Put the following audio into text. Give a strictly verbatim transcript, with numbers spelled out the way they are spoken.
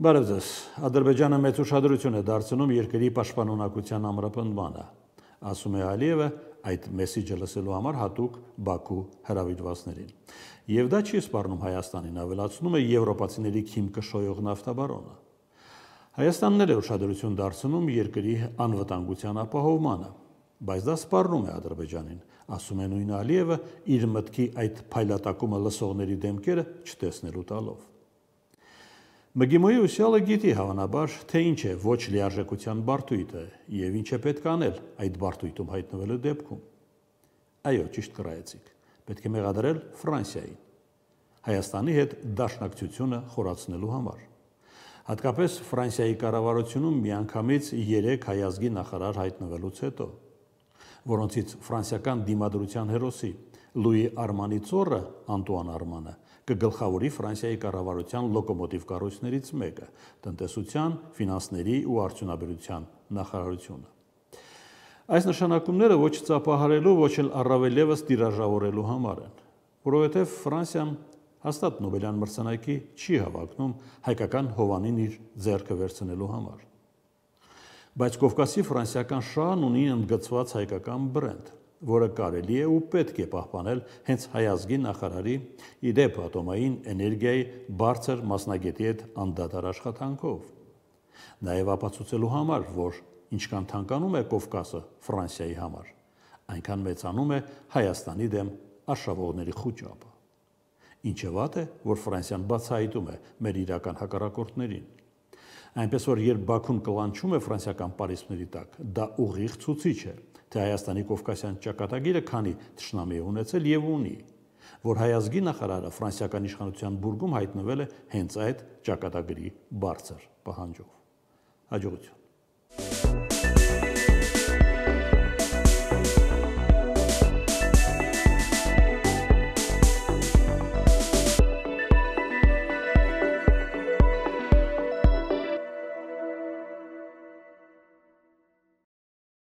Բարև ձեզ, Ադրբեջանը մեծ ուշադրություն է դարձնում երկրի պաշտպանունակության ամրապնդմանը, ասում է Ալիևը այդ մեսիջը լսելու համար հատուկ Բաքու հրավիրվածներին։ Եվ դա չի սպառնում Հայաստանին, ավելացնում է եվրոպացիների քիմքը շոյող նավթաբարոնը։ Հայաստանն էլ է ուշադրություն դարձնում երկրի անվտանգության ապահովմանը, բայց դա սպառնում է Ադրբեջանին, ասում է նույն Ալիևը իր մտքի այդ փայլատակումը լսողների դեմքերը չտեսնելու տալով։ ՄԳԻՄՈ-ի ուսյալը գիտի հավանաբար, թե ինչ է ոչ լիարժեքության բարդույթը և ինչ է պետք անել այդ բարդույթում հայտնվելու դեպքում։ Այո, ճիշտ կռայեցիք, պետք է մեղադրել Ֆրանսիային, Հայաստանի հետ դաշնակցությունը խորացնելու համար։ Հատկապես Ֆրանսիայի կառավարությունում միանգամից երեք հայազգի նախարար հայտնվելուց հետո, որոնցից ֆրանսիական դիմադրության հերոսի Լուի Արմանի ծոռը Անտուան Արմանը կգլխավորի Ֆրանսիայի կառավարության լոկոմոտիվ կառույցներից մեկը՝ տնտեսության, ֆինանսների ու արդյունաբերության նախարարությունը։ Այս նշանակումները ոչ ծափահարելու, ոչ էլ առավել ևս տիրաժավորելու համար են, որովհետև Ֆրանսիան հաստատ Նոբելյան մրցանակի չի հավակնում հայկական հովանին իր ձեռքը վերցնելու համար։ Բայց Կովկասի ֆրանսիական շահն ունի ընդգծված հայկական բրենդ, որը կարելի է ու պետք է պահպանել հենց հայազգի նախարարի իդեպ ատոմային էներգիայի բարձր մասնագետի հետ անդադար աշխատանքով։ Նաև ապացուցելու համար, որ ինչքան թանկանում է Կովկասը Ֆրանսիայի համար, այնքան մեծանում է Հայաստանի դեմ արշավողների խուճապը։ Ինչը վատ է, որ Ֆրանսիան բացահայտում է մեր իրական հակառակորդներին։ Այնպես որ երբ Բաքուն կլանչում է ֆրանսիական պարիսպների տակ, դա ուղիղ ցուցիչ է, թե Հայաստանի կովկասյան ճակատագիրը քանի թշնամի է ունեցել և ունի, որ հայազգի նախարարը ֆրանսիական իշխանության բուրգում հայտնվել է հենց այդ ճակատագրի բարձր պահանջով։ Հաջողություն։